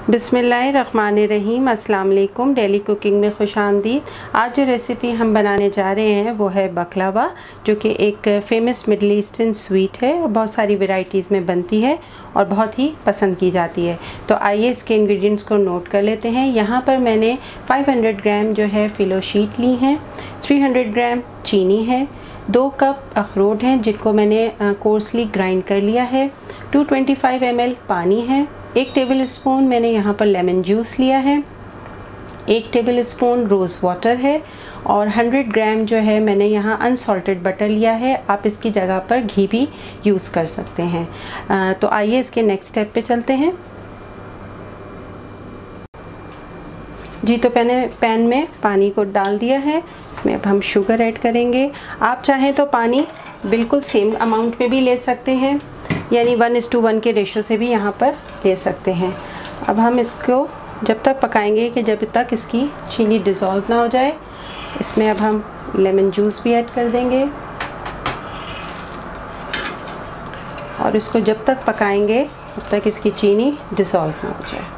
बिस्मिल्लाहिर्रहमानिर्रहीम। अस्सलाम वालेकुम। डेली कुकिंग में खुशामदीद। आज जो रेसिपी हम बनाने जा रहे हैं वो है बकलावा, जो कि एक फ़ेमस मिडल ईस्टर्न स्वीट है और बहुत सारी वैरायटीज़ में बनती है और बहुत ही पसंद की जाती है। तो आइए इसके इंग्रेडिएंट्स को नोट कर लेते हैं। यहाँ पर मैंने 500 ग्राम जो है फ़िलो शीट ली हैं, 300 ग्राम चीनी है, 2 कप अखरोट हैं जिनको मैंने कोर्सली ग्राइंड कर लिया है, 225 ml पानी है, 1 टेबल स्पून मैंने यहाँ पर लेमन जूस लिया है, 1 टेबल स्पून रोज़ वाटर है और 100 ग्राम जो है मैंने यहाँ अनसॉल्टेड बटर लिया है। आप इसकी जगह पर घी भी यूज़ कर सकते हैं। तो आइए इसके नेक्स्ट स्टेप पे चलते हैं। जी, तो मैंने पैन में पानी को डाल दिया है। इसमें अब हम शुगर ऐड करेंगे। आप चाहें तो पानी बिल्कुल सेम अमाउंट में भी ले सकते हैं, यानी 1:1 के रेशो से भी यहाँ पर ले सकते हैं। अब हम इसको जब तक पकाएंगे कि जब तक इसकी चीनी डिज़ोल्व ना हो जाए। इसमें अब हम लेमन जूस भी ऐड कर देंगे और इसको जब तक पकाएंगे तब तक इसकी चीनी डिज़ोल्व ना हो जाए।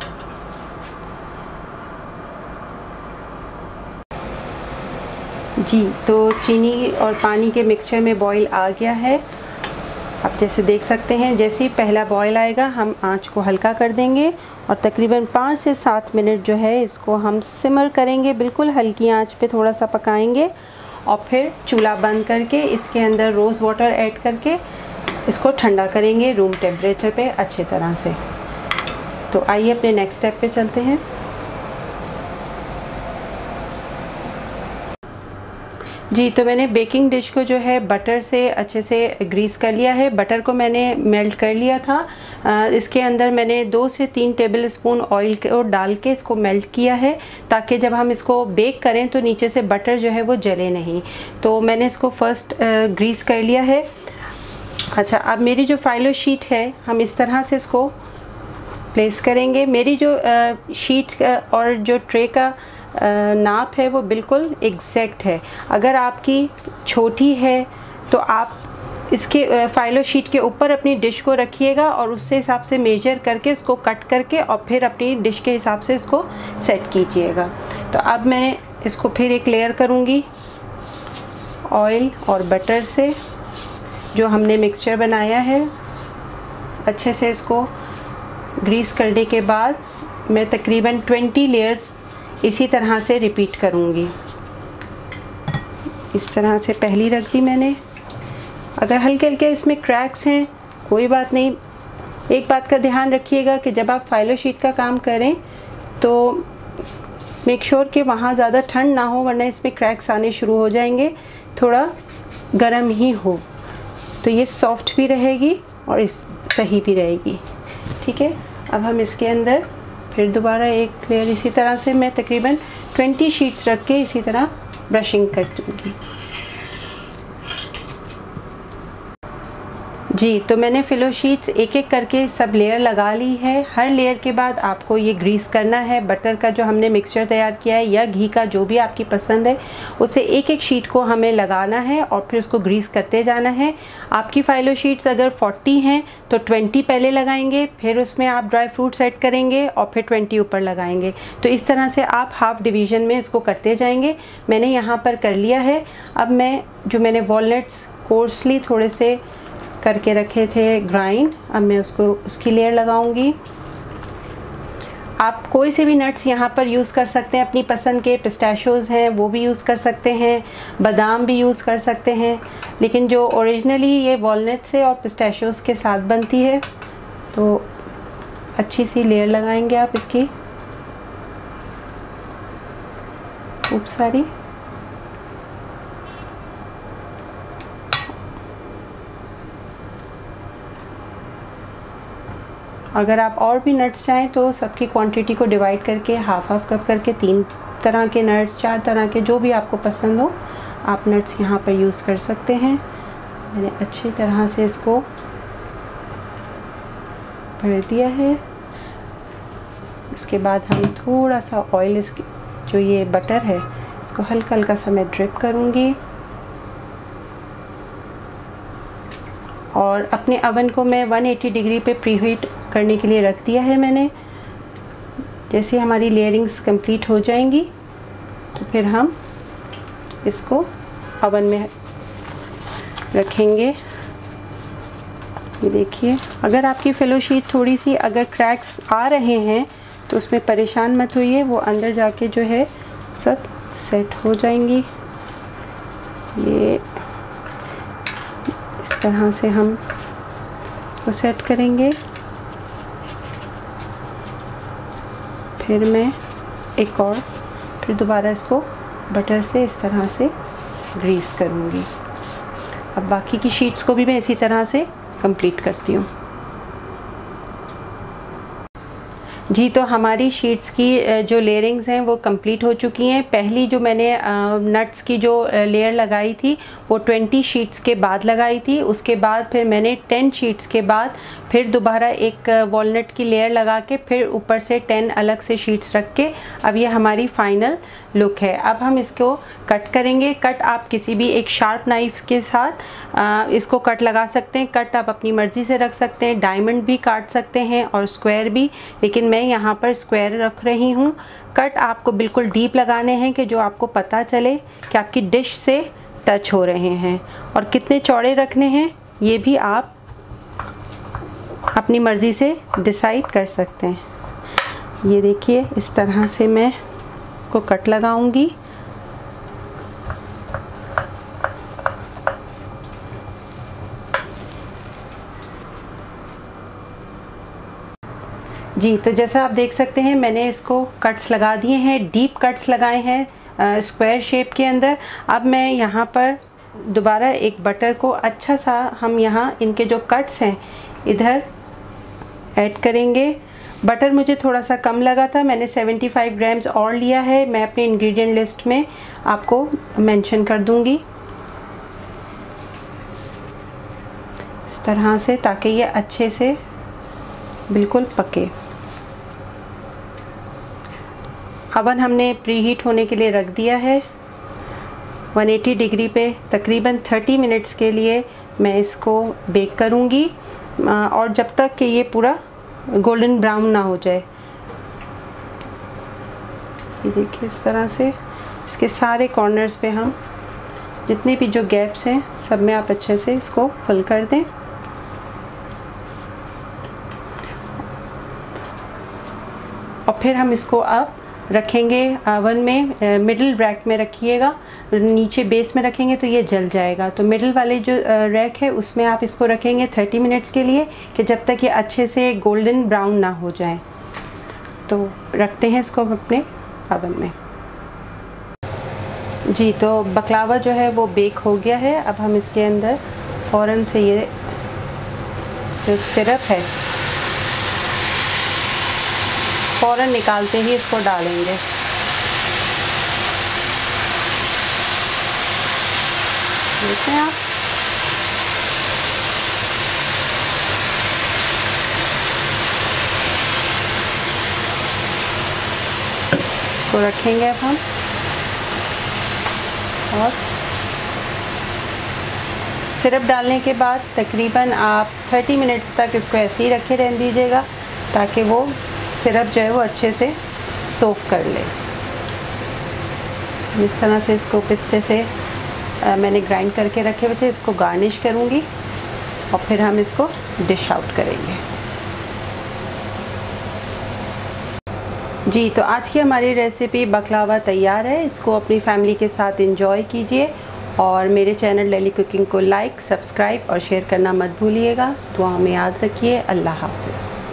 जी, तो चीनी और पानी के मिक्सचर में बॉईल आ गया है। आप जैसे देख सकते हैं, जैसे ही पहला बॉईल आएगा हम आंच को हल्का कर देंगे और तकरीबन 5 से 7 मिनट जो है इसको हम सिमर करेंगे, बिल्कुल हल्की आंच पे थोड़ा सा पकाएंगे और फिर चूल्हा बंद करके इसके अंदर रोज़ वाटर ऐड करके इसको ठंडा करेंगे रूम टेम्परेचर पे अच्छे तरह से। तो आइए अपने नेक्स्ट स्टेप पे चलते हैं। जी, तो मैंने बेकिंग डिश को जो है बटर से अच्छे से ग्रीस कर लिया है। बटर को मैंने मेल्ट कर लिया था। इसके अंदर मैंने 2 से 3 टेबल स्पून ऑयल को डाल के इसको मेल्ट किया है, ताकि जब हम इसको बेक करें तो नीचे से बटर जो है वो जले नहीं। तो मैंने इसको फर्स्ट ग्रीस कर लिया है। अच्छा, अब मेरी जो फाइलो शीट है हम इस तरह से इसको प्लेस करेंगे। मेरी जो शीट और जो ट्रे का नाप है वो बिल्कुल एग्जैक्ट है। अगर आपकी छोटी है तो आप इसके फाइलो शीट के ऊपर अपनी डिश को रखिएगा और उससे हिसाब से मेजर करके इसको कट करके और फिर अपनी डिश के हिसाब से इसको सेट कीजिएगा। तो अब मैं इसको फिर एक लेयर करूँगी ऑयल और बटर से, जो हमने मिक्सचर बनाया है। अच्छे से इसको ग्रीस करने के बाद मैं तकरीबन 20 लेयर्स इसी तरह से रिपीट करूँगी। इस तरह से पहली रख दी मैंने। अगर हल्के हल्के इसमें क्रैक्स हैं कोई बात नहीं। एक बात का ध्यान रखिएगा कि जब आप फाइलो शीट का काम करें तो मेक श्योर कि वहाँ ज़्यादा ठंड ना हो, वरना इसमें क्रैक्स आने शुरू हो जाएंगे। थोड़ा गर्म ही हो तो ये सॉफ्ट भी रहेगी और इस सही भी रहेगी। ठीक है, अब हम इसके अंदर फिर दोबारा एक लेयर इसी तरह से मैं तकरीबन 20 शीट्स रख के इसी तरह ब्रशिंग कर दूँगी। जी, तो मैंने फ़िलो शीट्स एक एक करके सब लेयर लगा ली है। हर लेयर के बाद आपको ये ग्रीस करना है। बटर का जो हमने मिक्सचर तैयार किया है या घी का, जो भी आपकी पसंद है, उसे एक एक शीट को हमें लगाना है और फिर उसको ग्रीस करते जाना है। आपकी फ़ाइलो शीट्स अगर 40 हैं तो 20 पहले लगाएंगे, फिर उसमें आप ड्राई फ्रूट्स ऐड करेंगे और फिर 20 ऊपर लगाएंगे। तो इस तरह से आप हाफ डिवीज़न में इसको करते जाएंगे। मैंने यहाँ पर कर लिया है। अब मैंने वॉलनट्स कोर्सली थोड़े से करके रखे थे ग्राइंड, अब मैं उसकी लेयर लगाऊंगी। आप कोई से भी नट्स यहाँ पर यूज़ कर सकते हैं अपनी पसंद के। पिस्ताशियोज़ हैं वो भी यूज़ कर सकते हैं, बादाम भी यूज़ कर सकते हैं, लेकिन जो ओरिजिनली ये वॉलनट से और पिस्ताशियोज़ के साथ बनती है। तो अच्छी सी लेयर लगाएंगे आप इसकी खूब सारी। अगर आप और भी नट्स चाहें तो सबकी क्वांटिटी को डिवाइड करके हाफ कप करके 3 तरह के नट्स, 4 तरह के, जो भी आपको पसंद हो आप नट्स यहाँ पर यूज़ कर सकते हैं। मैंने अच्छी तरह से इसको भर दिया है। इसके बाद हम थोड़ा सा ऑयल, इसकी जो ये बटर है इसको हल्का हल्का सा मैं ड्रिप करूँगी और अपने अवन को मैं 180 डिग्री पे प्रीहीट करने के लिए रख दिया है मैंने। जैसे हमारी लेयरिंग्स कंप्लीट हो जाएंगी तो फिर हम इसको ओवन में रखेंगे। ये देखिए, अगर आपकी फ़िलो शीट थोड़ी सी अगर क्रैक्स आ रहे हैं तो उसमें परेशान मत होइए, वो अंदर जाके जो है सब सेट हो जाएंगी। ये इस तरह से हम इसको सेट करेंगे। फिर मैं एक और फिर दोबारा इसको बटर से इस तरह से ग्रीस करूँगी। अब बाकी की शीट्स को भी मैं इसी तरह से कंप्लीट करती हूँ। जी, तो हमारी शीट्स की जो लेयरिंग्स हैं वो कंप्लीट हो चुकी हैं। पहली जो मैंने नट्स की जो लेयर लगाई थी वो 20 शीट्स के बाद लगाई थी। उसके बाद फिर मैंने 10 शीट्स के बाद फिर दोबारा एक वॉलनट की लेयर लगा के फिर ऊपर से 10 अलग से शीट्स रख के अब ये हमारी फाइनल लुक है। अब हम इसको कट करेंगे। कट आप किसी भी एक शार्प नाइफ के साथ इसको कट लगा सकते हैं। कट आप अपनी मर्ज़ी से रख सकते हैं, डायमंड भी काट सकते हैं और स्क्वायर भी, लेकिन मैं यहाँ पर स्क्वायर रख रही हूँ। कट आपको बिल्कुल डीप लगाने हैं कि जो आपको पता चले कि आपकी डिश से टच हो रहे हैं। और कितने चौड़े रखने हैं ये भी आप अपनी मर्ज़ी से डिसाइड कर सकते हैं। ये देखिए, इस तरह से मैं इसको कट लगाऊंगी। जी, तो जैसा आप देख सकते हैं मैंने इसको कट्स लगा दिए हैं, डीप कट्स लगाए हैं स्क्वायर शेप के अंदर। अब मैं यहाँ पर दोबारा एक बटर को अच्छा सा हम यहाँ इनके जो कट्स हैं इधर ऐड करेंगे। बटर मुझे थोड़ा सा कम लगा था, मैंने 75 ग्राम्स और लिया है। मैं अपने इंग्रेडिएंट लिस्ट में आपको मेंशन कर दूंगी इस तरह से, ताकि ये अच्छे से बिल्कुल पके। अवन हमने प्री हीट होने के लिए रख दिया है 180 डिग्री पे। तकरीबन 30 मिनट्स के लिए मैं इसको बेक करूँगी और जब तक कि ये पूरा गोल्डन ब्राउन ना हो जाए। ये देखिए, इस तरह से इसके सारे कॉर्नर्स पे हम जितने भी जो गैप्स हैं सब में आप अच्छे से इसको फिल कर दें। और फिर हम इसको अब रखेंगे ओवन में। मिडिल रैक में रखिएगा, नीचे बेस में रखेंगे तो ये जल जाएगा। तो मिडिल वाले जो रैक है उसमें आप इसको रखेंगे 30 मिनट्स के लिए, कि जब तक ये अच्छे से गोल्डन ब्राउन ना हो जाए। तो रखते हैं इसको अपने ओवन में। जी, तो बकलावा जो है वो बेक हो गया है। अब हम इसके अंदर फ़ौरन से ये जो सिरप है फ़ौरन निकालते ही इसको डालेंगे। देखते हैं आप, इसको रखेंगे अब हम और सिरप डालने के बाद तकरीबन आप 30 मिनट्स तक इसको ऐसे ही रखे रहने दीजिएगा ताकि वो सिरप जो है वो अच्छे से सोक कर ले। इस तरह से इसको पिस्ते से मैंने ग्राइंड करके रखे हुए थे, इसको गार्निश करूँगी और फिर हम इसको डिश आउट करेंगे। जी, तो आज की हमारी रेसिपी बकलावा तैयार है। इसको अपनी फैमिली के साथ एंजॉय कीजिए और मेरे चैनल डेली कुकिंग को लाइक, सब्सक्राइब और शेयर करना मत भूलिएगा। दुआ में याद रखिए। अल्लाह हाफ़िज़।